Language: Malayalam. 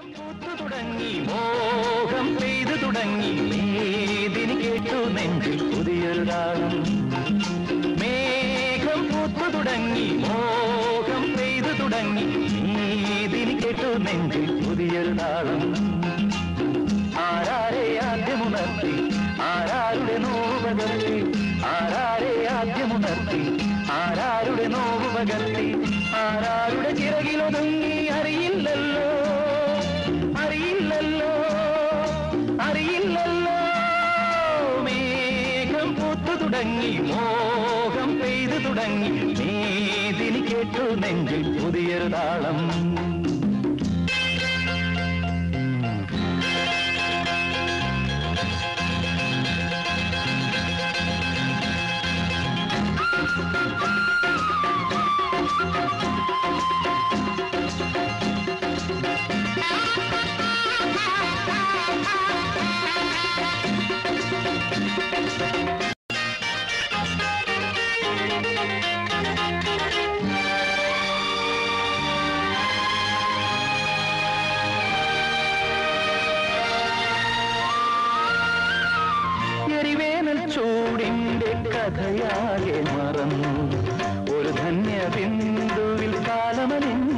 പൂത്തു തുടങ്ങി മോഹം പെയ്തു തുടങ്ങി മേദിനി കേട്ടു നെഞ്ചിൽ പുതിയൊരു താളം മേഘം പൂത്തു തുടങ്ങി മോഹം പെയ്തു തുടങ്ങി മേദിനി കേട്ടു നെഞ്ചിൽ പുതിയൊരു താളം ആരാരെ ആദ്യമുണർത്തി ആരാരുടെ നോവ് പകർത്തി ആരാരെ ആദ്യമുണർത്തി ആരാരുടെ നോവ് പകർത്തി ആരാരുടെ ചിറകിലൊതുങ്ങി അറിയില്ലല്ലോ അറിയില്ലല്ലോ അറിയില്ലല്ലോ മേഘം പൂത്തു തുടങ്ങി മോഹം പെയ്തു തുടങ്ങി മേദിനി കേട്ടു നെഞ്ചിൽ പുതിയൊരു താളം ചൂടിന്റെ കഥയാകെ മറന്നു ഒരു ധന്യ ബിന്ദുവിൽ കാലമലിഞ്ഞു